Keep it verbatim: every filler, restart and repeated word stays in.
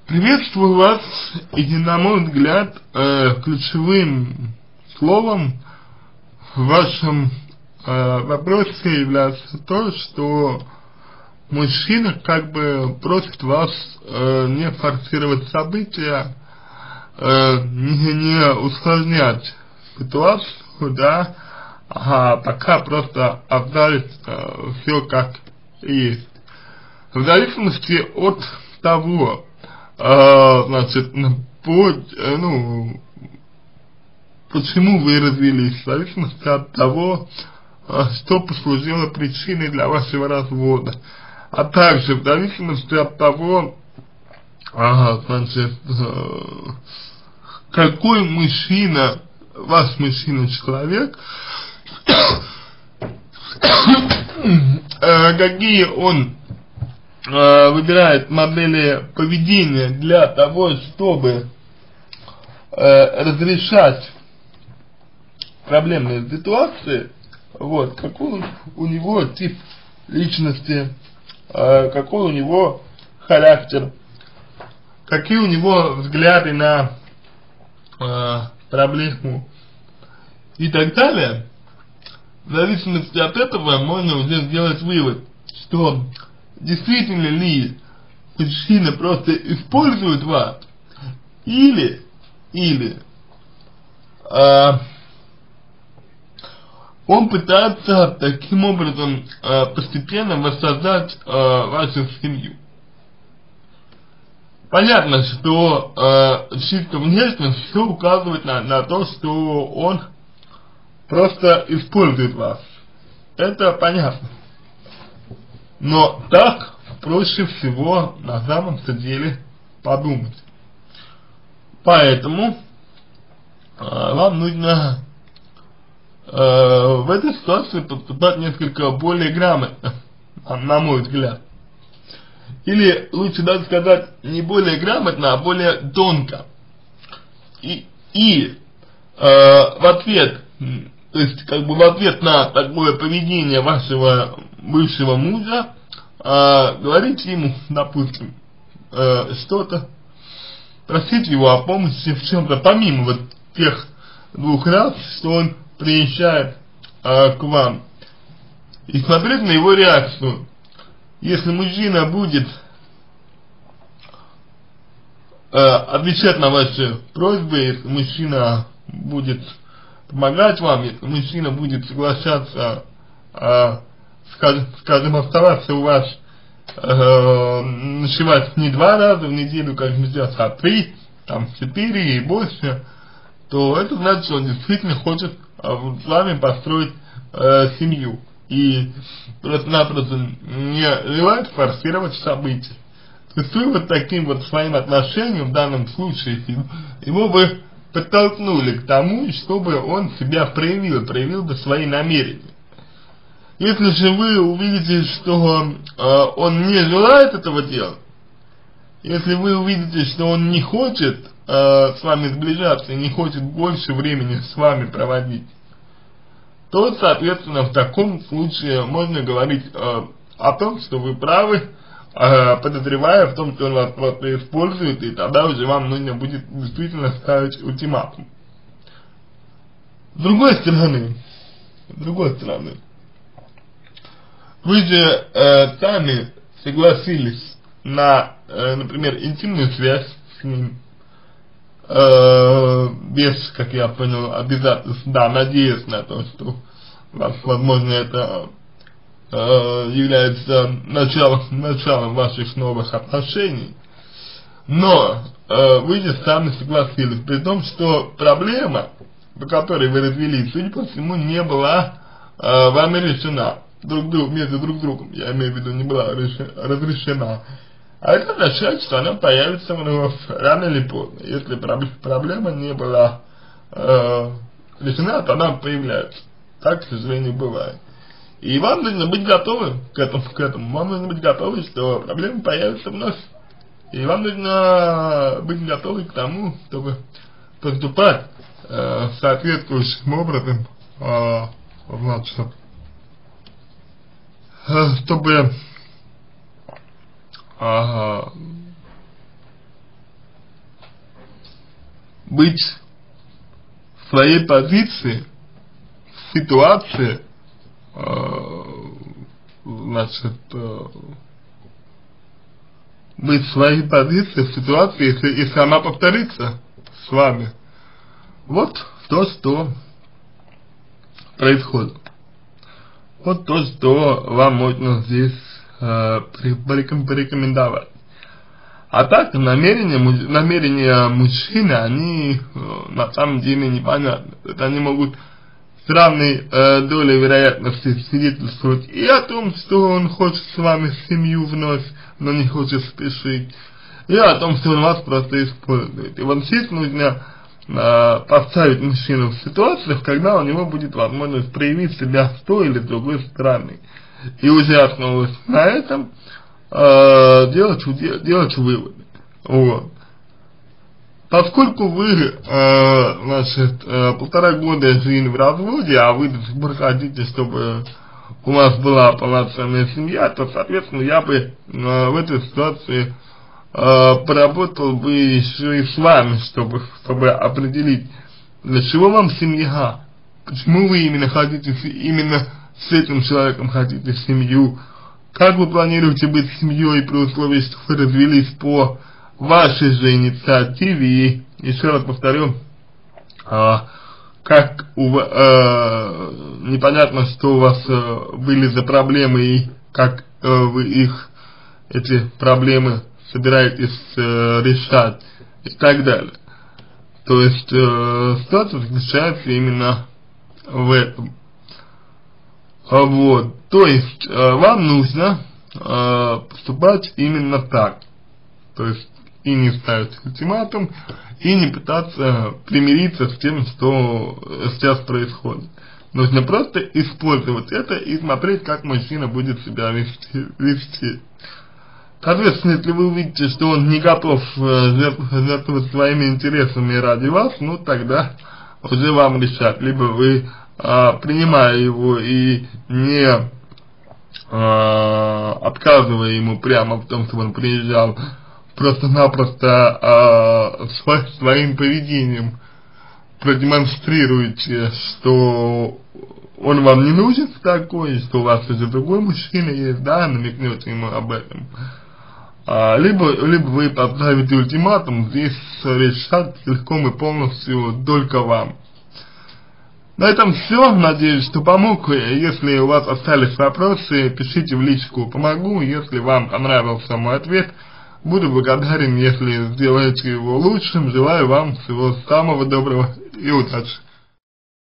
Приветствую вас, и на мой взгляд, э, ключевым словом в вашем э, вопросе является то, что мужчина как бы просит вас э, не форсировать события, э, не, не усложнять ситуацию, да, а пока просто оставить э, все как есть. В зависимости от того, э, значит, по, э, ну, почему вы развелись, в зависимости от того, э, что послужило причиной для вашего развода, а также в зависимости от того, э, значит, э, какой мужчина, ваш мужчина-человек, э, какие он э, выбирает модели поведения для того, чтобы э, разрешать проблемные ситуации, вот, какой у него тип личности, э, какой у него характер, какие у него взгляды на э, проблему и так далее. В зависимости от этого можно уже сделать вывод, что действительно ли мужчина просто использует вас, или, или э, он пытается таким образом э, постепенно воссоздать э, вашу семью. Понятно, что э, чисто внешне все указывает на, на то, что он просто использует вас. Это понятно. Но так проще всего на самом-то деле подумать. Поэтому э, вам нужно э, в этой ситуации поступать несколько более грамотно, на мой взгляд. Или лучше даже сказать не более грамотно, а более тонко. И, и э, в ответ, то есть как бы в ответ на такое поведение вашего бывшего мужа, э, говорите ему, допустим, э, что-то, просите его о помощи в чем-то, помимо вот тех двух раз, что он приезжает э, к вам, и смотреть на его реакцию. Если мужчина будет э, отвечать на ваши просьбы, если мужчина будет помогать вам, если мужчина будет соглашаться, э, скажем, скажем, оставаться у вас, э, ночевать не два раза в неделю, как сейчас, а три, там, четыре и больше, то это значит, что он действительно хочет э, с вами построить э, семью. И просто-напросто не желает форсировать события. То есть вы вот таким вот своим отношением в данном случае его бы подтолкнули к тому, чтобы он себя проявил, проявил бы свои намерения. Если же вы увидите, что э, он не желает этого делать, если вы увидите, что он не хочет э, с вами сближаться и не хочет больше времени с вами проводить, то, соответственно, в таком случае можно говорить э, о том, что вы правы, э, подозревая в том, что он вас просто использует, и тогда уже вам нужно будет действительно ставить ультиматум. С другой стороны, с другой стороны, вы же э, сами согласились на, э, например, интимную связь с ним, Э, без, как я понял, обязательств, да, надеясь на то, что, возможно, это э, является началом, началом ваших новых отношений, но э, вы же сами согласились, при том, что проблема, по которой вы развелись, судя по всему, не была э, вами решена, друг друг, между друг другом, я имею в виду, не была разрешена. А это означает, что она появится вновь, рано или поздно. Если проблема не была э, решена, то она появляется. Так, к сожалению, бывает. И вам нужно быть готовы к этому, к этому. Вам нужно быть готовы, что проблема появится вновь. И вам нужно быть готовы к тому, чтобы поступать э, соответствующим образом, э, значит, э, чтобы Ага. быть в своей позиции, в ситуации, э, значит, э, быть в своей позиции, в ситуации, если, если она повторится с вами. Вот то, что происходит. Вот то, что вам можно здесь э, порекомендовать. А так, намерения, намерения мужчины, они э, на самом деле непонятны. Это они могут с равной э, долей вероятности свидетельствовать и о том, что он хочет с вами семью вновь, но не хочет спешить, и о том, что он вас просто использует. И вот здесь нужно э, поставить мужчину в ситуациях, когда у него будет возможность проявить себя с той или другой стороны. И уже основываясь на этом, э, делать, делать выводы. Вот. Поскольку вы, э, значит, э, полтора года жили в разводе, а вы до сих пор хотите, чтобы у вас была полноценная семья, то, соответственно, я бы э, в этой ситуации э, поработал бы еще и с вами, чтобы, чтобы определить, для чего вам семья, почему вы именно хотите, именно с этим человеком хотите семью, как вы планируете быть семьей при условии, что вы развелись по вашей же инициативе. И еще раз повторю, а, как у, а, непонятно, что у вас а, были за проблемы и как а, вы их, эти проблемы собираетесь а, решать и так далее. То есть а, ситуация заключается именно в этом. А, вот, то есть а, вам нужно а, поступать именно так. То есть и не ставить ультиматум, и не пытаться примириться с тем, что сейчас происходит. Нужно просто использовать это и смотреть, как мужчина будет себя вести. вести. Соответственно, если вы увидите, что он не готов жертвовать своими интересами ради вас, ну тогда уже вам решать. Либо вы, а, принимая его и не а, отказывая ему прямо в том, что он приезжал, просто-напросто э, сво, своим поведением продемонстрируете, что он вам не нужен такой, что у вас уже другой мужчина есть, да, намекнете ему об этом. А, либо, либо вы поставите ультиматум, здесь решать целиком и полностью только вам. На этом все, надеюсь, что помог. Если у вас остались вопросы, пишите в личку, помогу. Если вам понравился мой ответ, буду благодарен, если сделаете его лучшим. Желаю вам всего самого доброго и удачи.